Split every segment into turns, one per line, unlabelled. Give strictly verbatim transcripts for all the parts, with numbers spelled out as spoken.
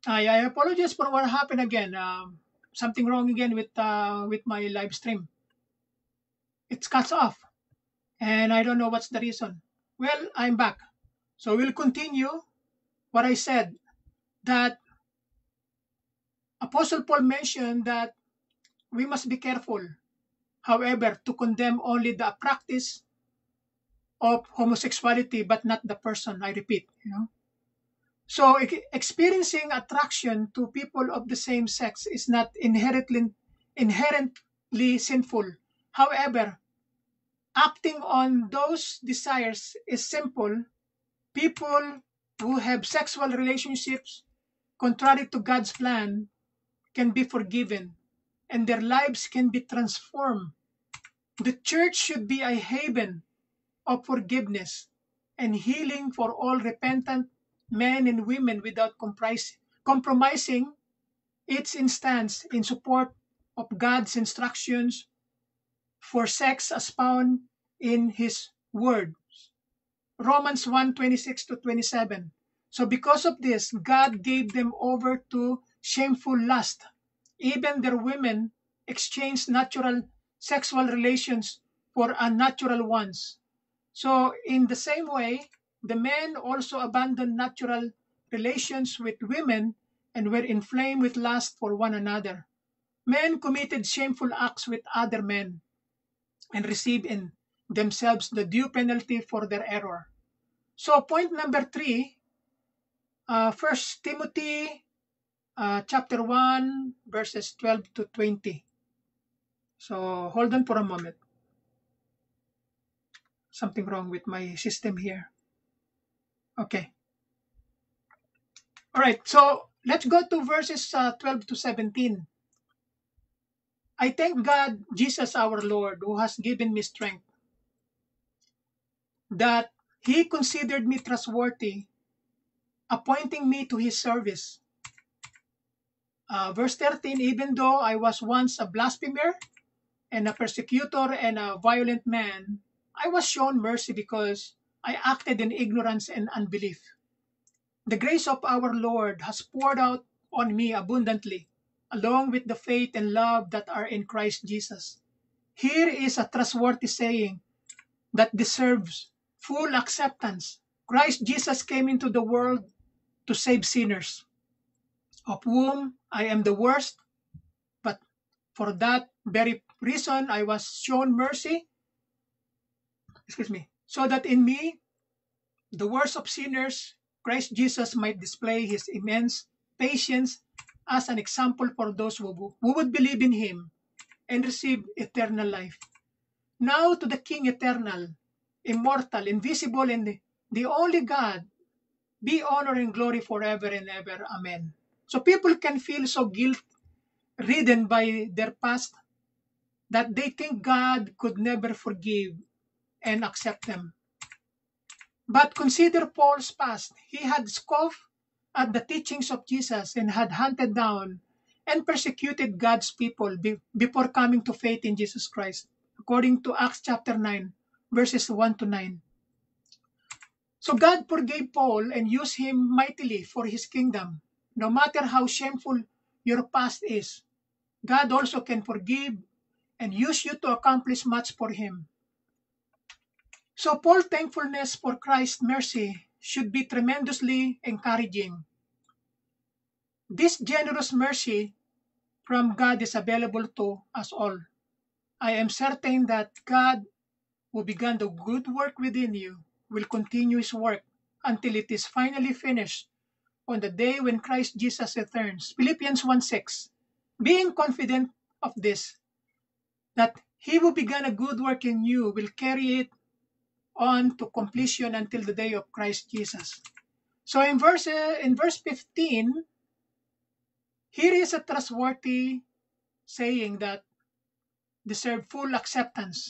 I, I apologize for what happened again. Um, something wrong again with uh, with my live stream. It cuts off, and I don't know what's the reason. Well, I'm back, so we'll continue what I said. That Apostle Paul mentioned that we must be careful, however, to condemn only the practice of homosexuality, but not the person. I repeat, you know. So e- experiencing attraction to people of the same sex is not inherently inherently sinful. However, acting on those desires is simple. People who have sexual relationships contrary to God's plan can be forgiven and their lives can be transformed. The church should be a haven of forgiveness and healing for all repentant men and women without compris- compromising its instance in support of God's instructions for sex as found in His Word. Romans one twenty-six to twenty-seven. So because of this, God gave them over to shameful lust. Even their women exchanged natural sexual relations for unnatural ones. So in the same way, the men also abandoned natural relations with women and were inflamed with lust for one another. Men committed shameful acts with other men and received in themselves the due penalty for their error. So point number three, uh, First Timothy uh, chapter one, verses twelve to twenty. So hold on for a moment. Something wrong with my system here. Okay. All right. So let's go to verses uh, twelve to seventeen. I thank God, Jesus our Lord, who has given me strength, that He considered me trustworthy, appointing me to His service. Uh, verse thirteen, even though I was once a blasphemer and a persecutor and a violent man, I was shown mercy because I acted in ignorance and unbelief. The grace of our Lord has poured out on me abundantly, along with the faith and love that are in Christ Jesus. Here is a trustworthy saying that deserves full acceptance. Christ Jesus came into the world to save sinners, of whom I am the worst, but for that very reason I was shown mercy, excuse me, so that in me, the worst of sinners, Christ Jesus might display his immense patience as an example for those who, who would believe in him and receive eternal life. Now to the King eternal, immortal, invisible, and the, the only God, be honor and glory forever and ever. Amen. So people can feel so guilt-ridden by their past that they think God could never forgive and accept them. But consider Paul's past. He had scoffed at the teachings of Jesus and had hunted down and persecuted God's people be- before coming to faith in Jesus Christ, according to Acts chapter nine, verses one to nine. So God forgave Paul and used him mightily for his kingdom. No matter how shameful your past is, God also can forgive and use you to accomplish much for him. So Paul's thankfulness for Christ's mercy should be tremendously encouraging. This generous mercy from God is available to us all. I am certain that God, who began the good work within you, will continue his work until it is finally finished on the day when Christ Jesus returns. Philippians one six. Being confident of this, that he who began a good work in you will carry it on to completion until the day of Christ Jesus. So in verse uh, in verse fifteen, here is a trustworthy saying that deserve full acceptance,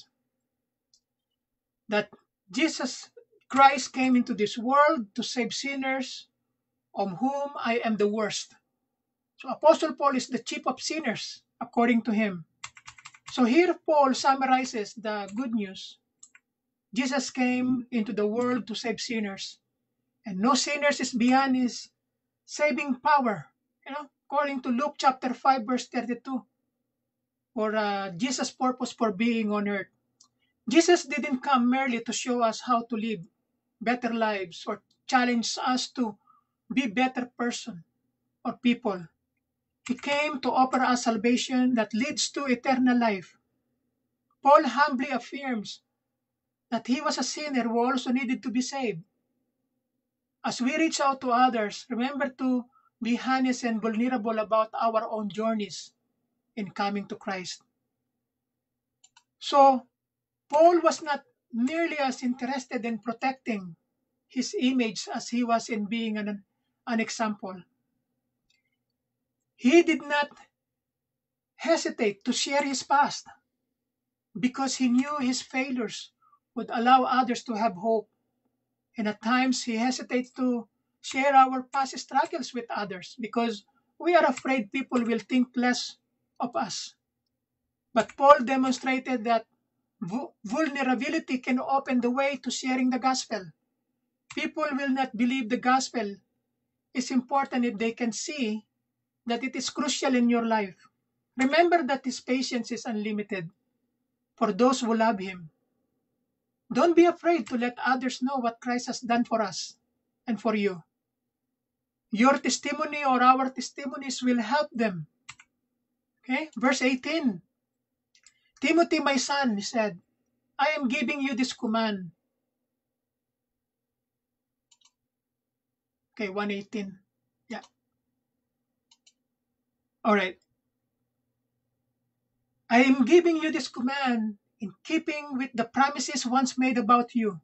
that Jesus Christ came into this world to save sinners, of whom I am the worst. So Apostle Paul is the chief of sinners, according to him. So here Paul summarizes the good news. Jesus came into the world to save sinners, and no sinners is beyond his saving power. You know, according to Luke chapter five, verse thirty-two, or uh, Jesus' purpose for being on earth. Jesus didn't come merely to show us how to live better lives or challenge us to be better person or people. He came to offer us salvation that leads to eternal life. Paul humbly affirms that he was a sinner who also needed to be saved. As we reach out to others, remember to be honest and vulnerable about our own journeys in coming to Christ. So, Paul was not nearly as interested in protecting his image as he was in being an, an example. He did not hesitate to share his past because he knew his failures would allow others to have hope. And at times, he hesitates to share our past struggles with others because we are afraid people will think less of us. But Paul demonstrated that vulnerability can open the way to sharing the gospel. People will not believe the gospel is important if they can see that it is crucial in your life. Remember that his patience is unlimited for those who love him. Don't be afraid to let others know what Christ has done for us and for you. Your testimony or our testimonies will help them. Okay, verse eighteen. Timothy, my son, he said, I am giving you this command. Okay, one eighteen. Yeah. All right. I am giving you this command in keeping with the promises once made about you,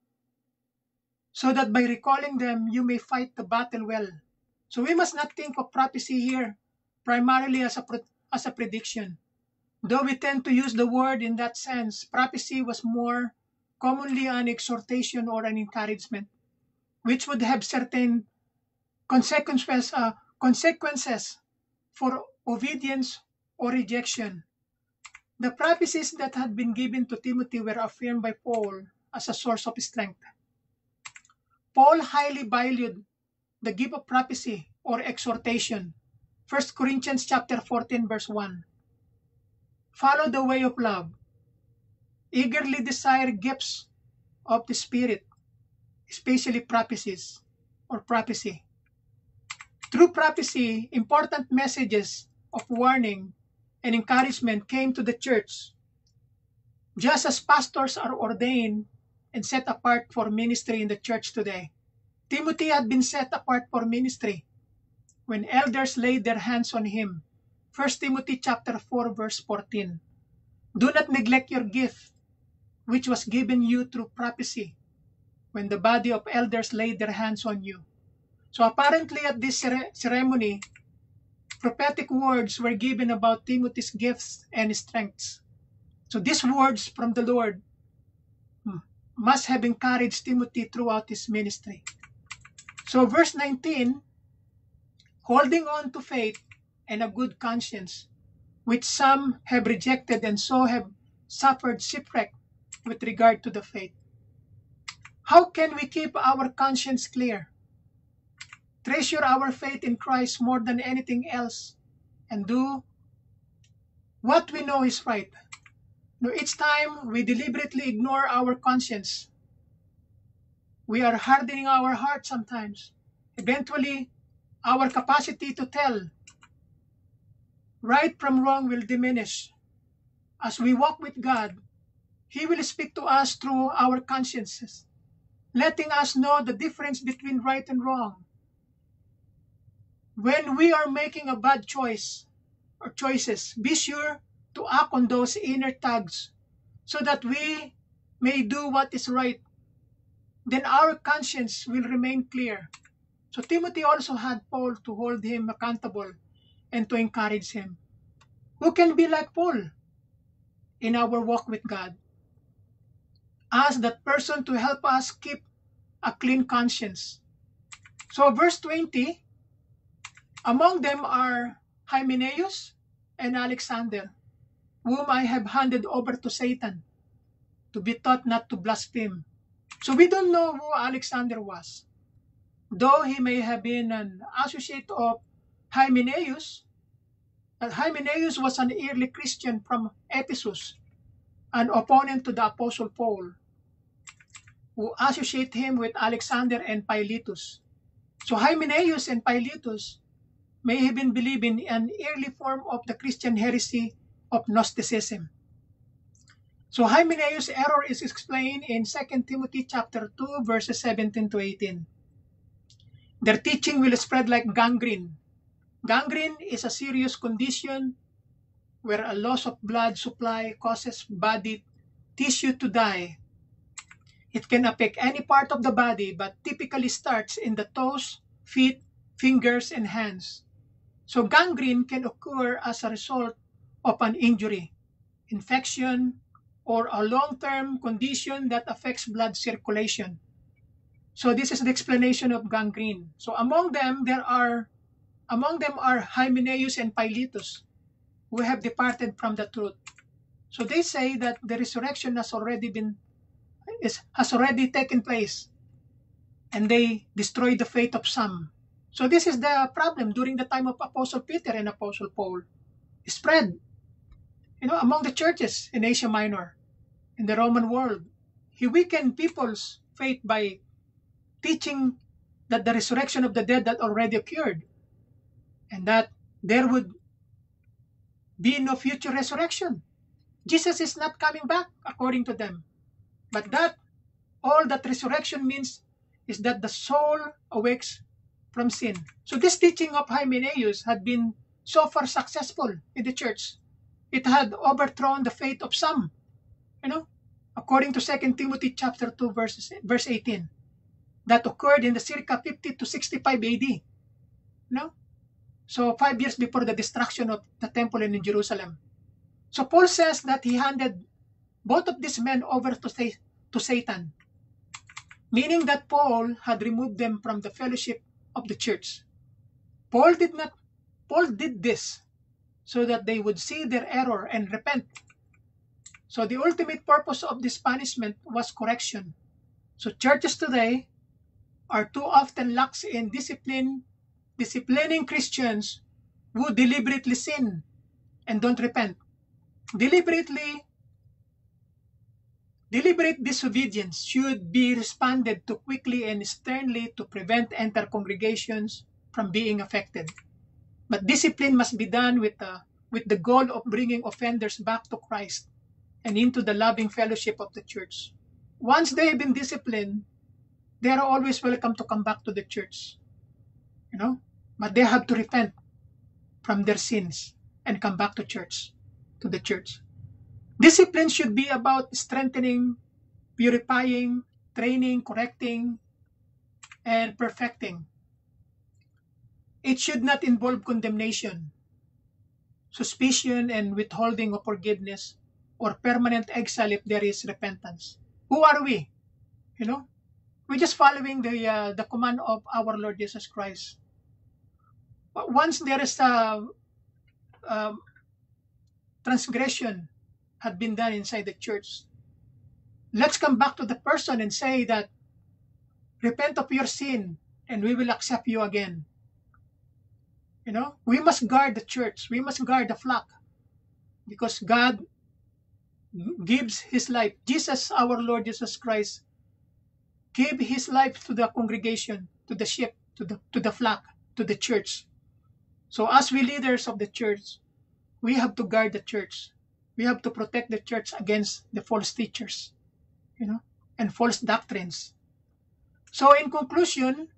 so that by recalling them, you may fight the battle well. So we must not think of prophecy here primarily as a, as a prediction. Though we tend to use the word in that sense, prophecy was more commonly an exhortation or an encouragement, which would have certain consequences, uh, consequences for obedience or rejection. The prophecies that had been given to Timothy were affirmed by Paul as a source of strength. Paul highly valued the gift of prophecy or exhortation. First Corinthians chapter fourteen, verse one. Follow the way of love. Eagerly desire gifts of the Spirit, especially prophecies or prophecy. Through prophecy, important messages of warning and encouragement came to the church. Just as pastors are ordained and set apart for ministry in the church today, Timothy had been set apart for ministry when elders laid their hands on him. First Timothy chapter four, verse fourteen. Do not neglect your gift, which was given you through prophecy, when the body of elders laid their hands on you. So apparently at this ceremony, prophetic words were given about Timothy's gifts and strengths. So these words from the Lord must have encouraged Timothy throughout his ministry. So verse nineteen, holding on to faith and a good conscience, which some have rejected and so have suffered shipwreck with regard to the faith. How can we keep our conscience clear? Treasure our faith in Christ more than anything else and do what we know is right. Now, each time we deliberately ignore our conscience, we are hardening our heart sometimes. Eventually, our capacity to tell right from wrong will diminish. As we walk with God, He will speak to us through our consciences, letting us know the difference between right and wrong. When we are making a bad choice or choices, be sure to act on those inner tugs so that we may do what is right. Then our conscience will remain clear. So Timothy also had Paul to hold him accountable and to encourage him. Who can be like Paul in our walk with God? Ask that person to help us keep a clean conscience. So verse twenty, among them are Hymenaeus and Alexander, whom I have handed over to Satan to be taught not to blaspheme. So we don't know who Alexander was, though he may have been an associate of Hymenaeus, that Hymenaeus was an early Christian from Ephesus, an opponent to the Apostle Paul, who associate him with Alexander and Philetus. So Hymenaeus and Philetus may have been believing in an early form of the Christian heresy of Gnosticism. So Hymenaeus' error is explained in Second Timothy chapter two, verses seventeen to eighteen. Their teaching will spread like gangrene. Gangrene is a serious condition where a loss of blood supply causes body tissue to die. It can affect any part of the body, but typically starts in the toes, feet, fingers, and hands. So gangrene can occur as a result of an injury, infection, or a long-term condition that affects blood circulation. So this is the explanation of gangrene. So among them, there are among them are Hymenaeus and Philetus, who have departed from the truth. So they say that the resurrection has already been is has already taken place, and they destroyed the faith of some. So this is the problem during the time of Apostle Peter and Apostle Paul. It spread, you know, among the churches in Asia Minor, in the Roman world. He weakened people's faith by teaching that the resurrection of the dead had already occurred, and that there would be no future resurrection. Jesus is not coming back, according to them. But that all that resurrection means is that the soul awakes from sin. So this teaching of Hymenaeus had been so far successful in the church. It had overthrown the faith of some, you know, according to Second Timothy chapter two, verse, verse eighteen. That occurred in the circa fifty to sixty-five A D. You know? So five years before the destruction of the temple in Jerusalem. So Paul says that he handed both of these men over to, to Satan, meaning that Paul had removed them from the fellowship of the church. Paul did not. Paul did this so that they would see their error and repent. So the ultimate purpose of this punishment was correction. So churches today are too often lax in discipline, disciplining Christians who deliberately sin and don't repent. Deliberately, deliberate disobedience should be responded to quickly and sternly to prevent entire congregations from being affected. But discipline must be done with the, with the goal of bringing offenders back to Christ and into the loving fellowship of the church. Once they have been disciplined, they are always welcome to come back to the church. You know, but they have to repent from their sins and come back to church, to the church. Discipline should be about strengthening, purifying, training, correcting, and perfecting. It should not involve condemnation, suspicion, and withholding of forgiveness, or permanent exile if there is repentance. Who are we? You know, we're just following the uh, the command of our Lord Jesus Christ. But once there is a, a transgression had been done inside the church, let's come back to the person and say that, repent of your sin and we will accept you again. You know, we must guard the church. We must guard the flock because God gives his life. Jesus, our Lord Jesus Christ, gave his life to the congregation, to the sheep, to the, to the flock, to the church. So as we leaders of the church, we have to guard the church. We have to protect the church against the false teachers, you know, and false doctrines. So in conclusion,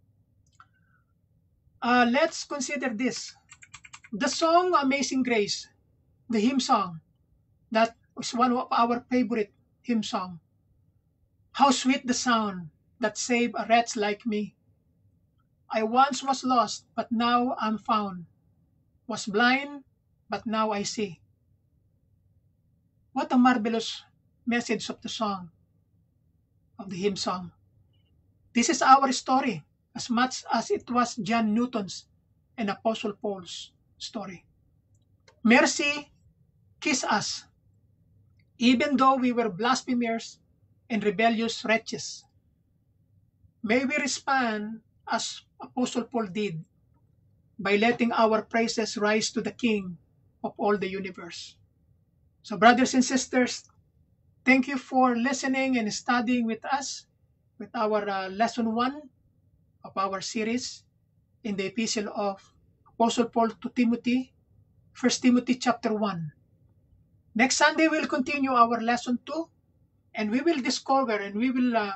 uh, let's consider this. The song Amazing Grace, the hymn song, that was one of our favorite hymn song. How sweet the sound that saved a wretch like me. I once was lost, but now I'm found. Was blind, but now I see. What a marvelous message of the song, of the hymn song. This is our story as much as it was John Newton's and Apostle Paul's story. Mercy kiss us, even though we were blasphemers and rebellious wretches. May we respond as Apostle Paul did. by letting our praises rise to the King of all the universe. So brothers and sisters, thank you for listening and studying with us with our uh, lesson one of our series in the epistle of Apostle Paul to Timothy, First Timothy chapter one. Next Sunday, we'll continue our lesson two, and we will discover and we will uh,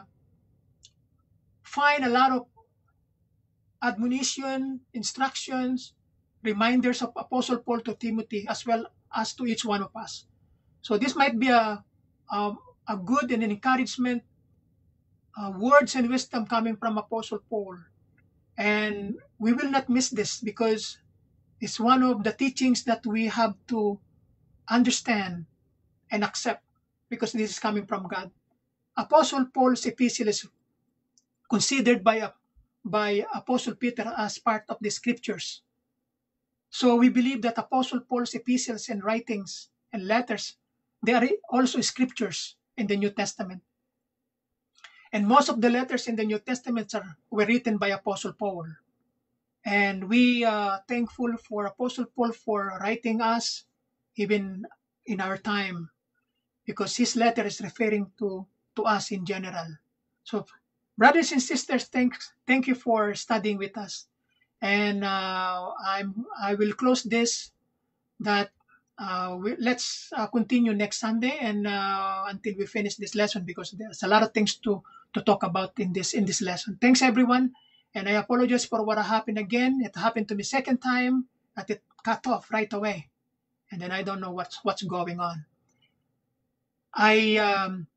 find a lot of admonition, instructions, reminders of Apostle Paul to Timothy, as well as to each one of us. So this might be a, a, a good and an encouragement, uh, words and wisdom coming from Apostle Paul. And we will not miss this because it's one of the teachings that we have to understand and accept because this is coming from God. Apostle Paul's epistle is considered by, by Apostle Peter as part of the scriptures. So we believe that Apostle Paul's epistles and writings and letters, they are also scriptures in the New Testament. And most of the letters in the New Testament are, were written by Apostle Paul. And we are thankful for Apostle Paul for writing us even in our time, because his letter is referring to, to us in general. So brothers and sisters, thank, thank you for studying with us. And uh, I'm, I will close this, that uh, we, let's uh, continue next Sunday and uh, until we finish this lesson, because there's a lot of things to, to talk about in this, in this lesson. Thanks everyone. And I apologize for what happened again. It happened to me second time that it cut off right away. And then I don't know what's, what's going on. I, um,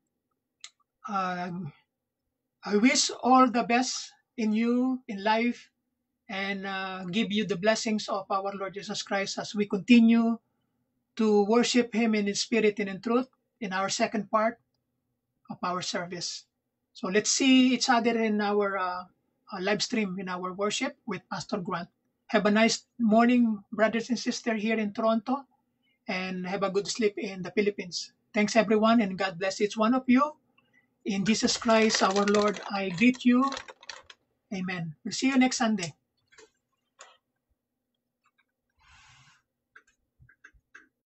uh, I wish all the best in you, in life, and uh, give you the blessings of our Lord Jesus Christ as we continue to worship Him in spirit and in truth in our second part of our service. So let's see each other in our uh, uh, live stream, in our worship with Pastor Grant. Have a nice morning, brothers and sisters here in Toronto, and have a good sleep in the Philippines. Thanks everyone, and God bless each one of you. In Jesus Christ, our Lord, I greet you. Amen. We'll see you next Sunday.